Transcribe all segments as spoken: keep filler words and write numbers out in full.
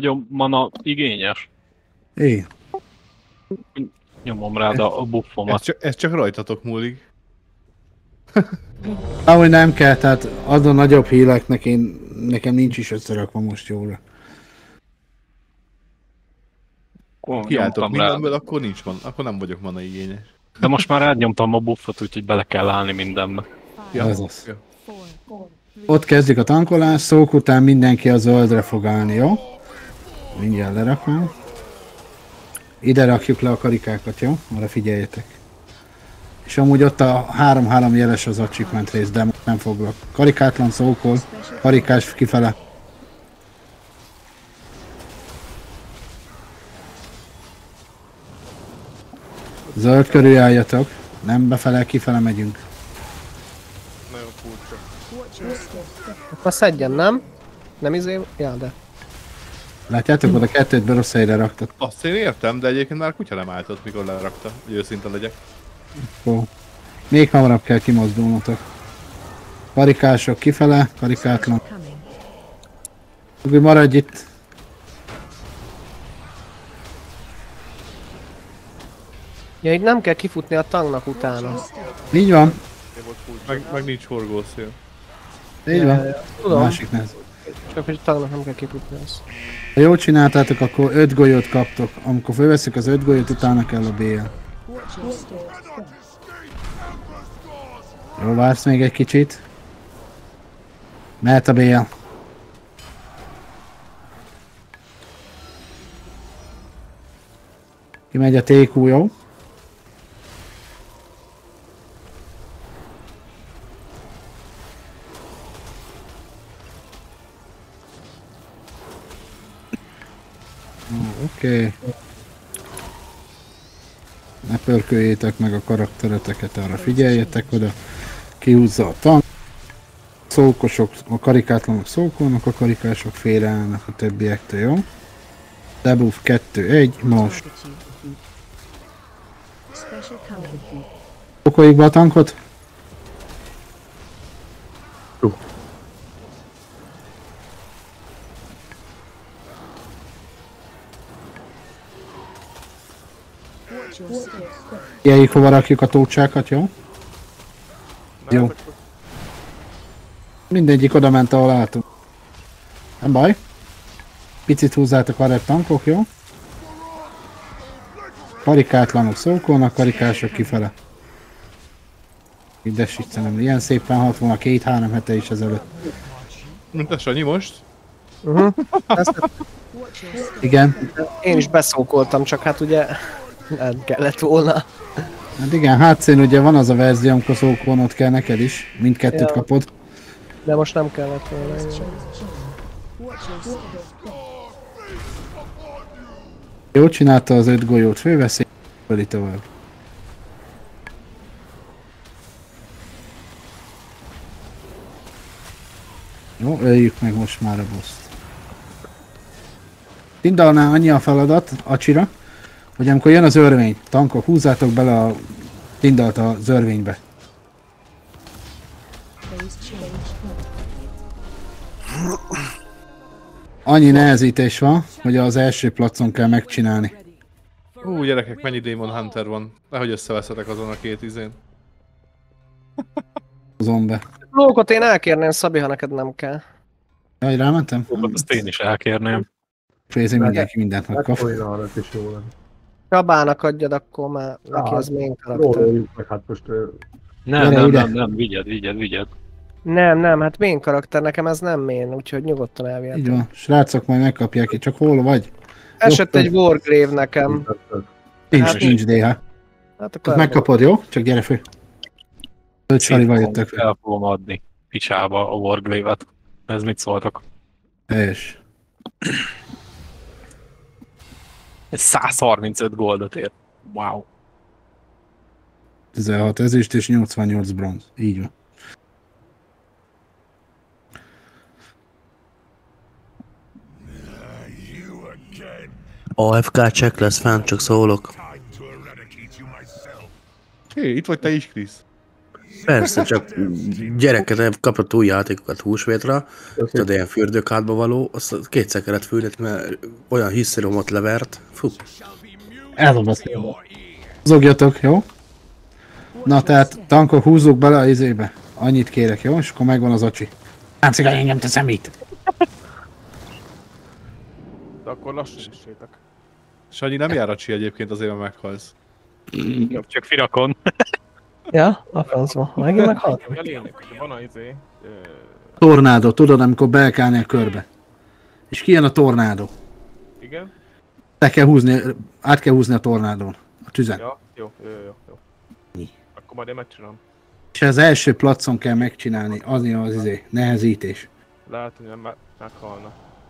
nagyon mana igényes. Én. Nyomom rád a, a buffomat. Ez csak, ez csak rajtatok múlik. Ahogy nem kell, tehát az a nagyobb híleknek én, nekem nincs is összerakva most jóra. Kiálltok mindenből, akkor nincs man, akkor nem vagyok mana igényes. De most már rányomtam a buffot, úgyhogy bele kell állni mindenbe. Ja, Ez az. ja. Ott kezdjük a tankolás, szók után mindenki a zöldre fog állni, jó? Mindjárt lerakom. Ide rakjuk le a karikákat, jó? Arra figyeljetek. És amúgy ott a három-három jeles az achievement rész, de nem foglak. Karikátlan szókol, karikás kifele. Zöld körül álljatok, nem befele, kifele megyünk. Nagyon furcsa. Akkor szedjen, nem? Nem izé? Ja, de. Látjátok, oda kettőt be rossz helyre raktak. Azt én értem, de egyébként már kutya nem álltott, mikor lerakta, hogy őszinte legyek. Ó. Még hamarabb kell kimozdulnotok. Karikások kifele, karikátlan. Úgy maradj itt. Ja, így nem kell kifutni a tanknak utána. Így van. Meg, meg nincs forgószél. Így van. Tudom. Másik nez. Csak hogy a tanknak nem kell kifutni az. Ha jól csináltátok, akkor öt golyót kaptok. Amikor fölveszük az öt golyót, utána kell a bé el. Jó, vársz még egy kicsit. Mehet a bé el. Kimegy a té kú, jó? Oké. Okay. Ne pörköljétek meg a karaktereteket, arra figyeljetek oda. Kihúzza a tank. Szókosok, a karikátlanok szókolnak, a karikások félreállnak a többiektől, jó? Debuff kettő egy, most. Okoljuk be a tankot? Figyeljük, hova rakjuk a tócsákat, jó? Jó. Mindegyik oda ment, ahol álltunk. Nem baj. Picit húzzátok arra tankok, jó? Karikátlanok szókolnak, karikások kifele. Ide nem ilyen szépen halt volna két-három hete is ezelőtt. Mint a Sanyi most? Uh-huh. Igen. Én is beszókoltam, csak hát ugye nem kellett volna. Hát igen, hátszén ugye van az a verzió, amikor szókolnod kell neked is. Mindkettőt Ja. kapod. De most nem kellett volna. Jó csinálta az öt golyót, fölveszi, föli tovább. Jó, öljük meg most már a boszt. Tindalnál annyi a feladat, acsira, hogy amikor jön az örvény, tankok, húzzátok bele a Tindalt az örvénybe. Annyi nehezítés van, hogy az első placon kell megcsinálni. Hú, gyerekek, mennyi Demon Hunter van. Nehogy összeveszetek azon a két izén. Azon be. Lókot én elkérném, Szabi, ha neked nem kell. Jaj, rámentem? Azt én is elkérném. Fézi mindenki mindent megkap. Csabának adjad, akkor már neki az main karakter. Meg hát most... Nem, nem, nem, nem, vigyed, vigyed, vigyed. Nem, nem, hát main karakter, nekem ez nem main, úgyhogy nyugodtan elvihetem. Így van, srácok majd megkapják ki, csak hol vagy? Esett egy Wargrave nekem. Nincs, Hát nincs dé há. Hát Azt megkapod, jó? Csak gyere fő. Öt salival jöttek fel. El fogom adni picsába a Warglaive-et. Ez mit szóltak? És. Ez száz harmincöt goldot ér. Wow. tizenhat ezüst és nyolcvannyolc bronz. Így van. á ef ká check lesz fent, csak szólok. Hé, itt vagy te is, Krisz. Persze, csak gyereket kapott új játékokat húsvétra, tudod, ilyen fürdőkádba való, azt kétszer kellett fűrni, mert olyan hisztiromot levert. Fú. Elbaszom. Húzogjatok, jó? Na tehát, tankok, húzzuk bele a izébe. Annyit kérek, jó? És akkor megvan az acsi. Láncigány, engem teszem itt! De akkor lassan is sétek. Sanyi, nem jár acsi egyébként azért, mert meghalsz. Csak firakon. Ja, a francba. Megint meghalt. A lényeg, hogy van a izé... Ö... Tornádó, tudod, amikor belkálni a körbe. És kijön a tornádó. Igen? Le kell húzni, át kell húzni a tornádón. A tüzen. Ja, jó, jó, jó, jó. Mi? Akkor majd én megcsinálom. És az első placon kell megcsinálni, az az izé, nehezítés. Lehet, hogy nem me meghalna.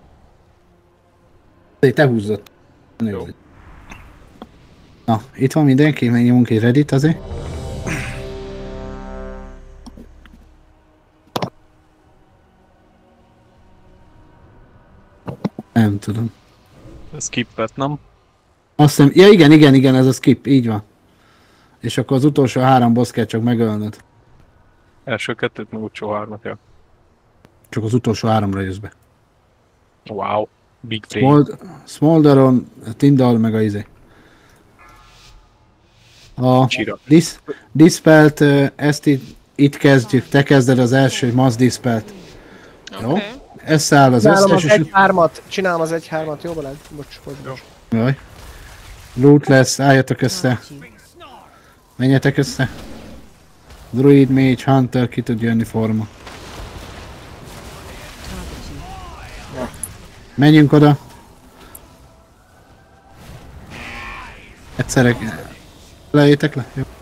Te húzzad. Jó. Na, itt van mindenki, megnyomunk egy Reddit azért. Nem tudom. Skippet, nem? Azt hiszem, ja igen, igen, igen, ez a skip, így van. És akkor az utolsó három boss kell csak megölnöd. Első kettőt, meg utolsó hármat, ja. Csak az utolsó háromra jössz be. Wow. Big brain. Smold Smolderon, Tindal, meg a izé. A Csira. dis Dispelt, uh, ezt itt, itt kezdjük, te kezded az első Mass Dispelt. Jó? Oké. Ez száll az Csinálom összes, az és... egy hármat, csinálom az egy hármat, jó Balázs? Bocs, bocs, bocs. Jaj. Loot lesz, álljatok össze. Menjetek össze. Druid, Mage, Hunter, ki tud jönni forma. Menjünk oda. Egyszerre... Lejétek le? Jó.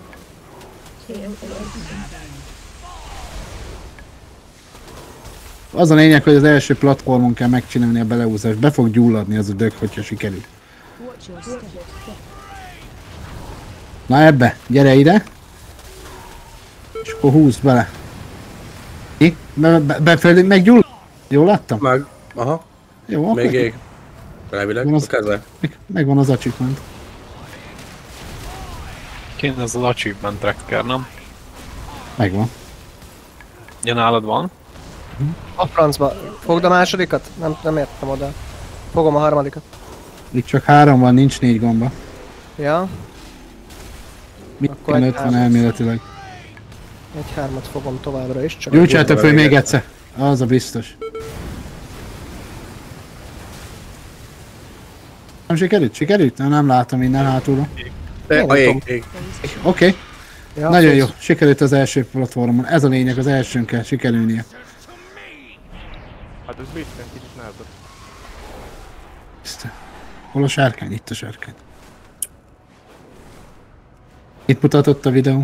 Az a lényeg, hogy az első platformon kell megcsinálni a beleúzást. Be fog gyulladni az a dög, hogyha sikerül. Na ebbe, gyere ide. És akkor húzd bele. Mi? Be, be, befelé meggyullad? Jól láttam? Meg, aha, Jó, még akkor ég. Elvileg, Van az- a keze. meg, megvan az achievement. Kéne ez az achievement tracker, nem? Megvan. Ja, nálad van? A francba. Fogd a másodikat? Nem, nem értem oda. Fogom a harmadikat. Itt csak három van, nincs négy gomba. Ja, Akkor egy öt van hármat. elméletileg. egy hármat fogom továbbra is, csak... Gyújtsátok föl még egyszer. Az a biztos. Nem sikerült? Sikerült? Nem, nem látom innen hátulra. De a ég, ég. Oké, okay. Ja, Nagyon jó. fogsz. Sikerült az első platformon. Ez a lényeg, az elsőn kell sikerülnie. Hát ez biztos kicsit nehezebb. Isten. Hol a sárkány? Itt a sárkány. Itt mutatott a videó.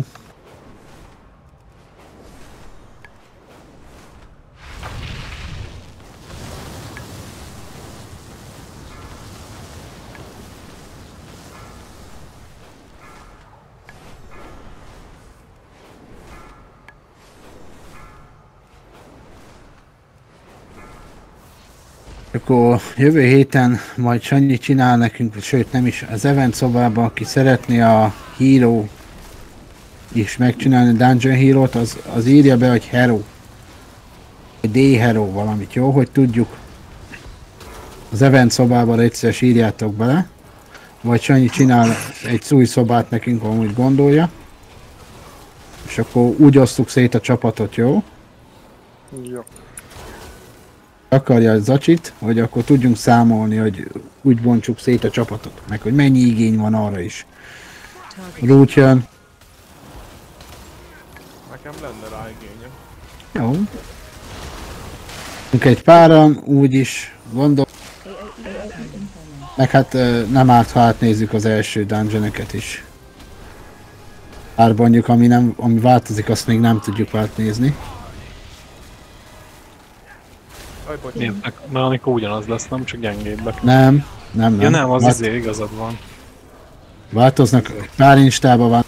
Akkor jövő héten majd Sanyi csinál nekünk, sőt nem is, az event szobában, aki szeretné a Hero is megcsinálni, Dungeon Hero-t, az, az írja be, hogy Hero. Vagy D-Hero valamit, jó? Hogy tudjuk. Az event szobában egyszer írjátok bele. Vagy Sanyi csinál egy új szobát nekünk, amúgy gondolja. És akkor úgy osztuk szét a csapatot, jó? Jó. Akarja a zacsit, hogy akkor tudjunk számolni, hogy úgy bontsuk szét a csapatot, meg hogy mennyi igény van arra is. Root jön. Nekem lenne rá igényem. Jó. Egy páran, úgyis gondol. Meg hát ö, nem árt, ha átnézzük az első dungeoneket is. Bár mondjuk, ami, nem, ami változik, azt még nem tudjuk átnézni. Aj, bocs. Nézd, mert amikor ugyanaz lesz, nem csak gyengébbek. Nem, nem, nem. Ja nem, az Vált- izé igazad van. Változnak, pár instában van.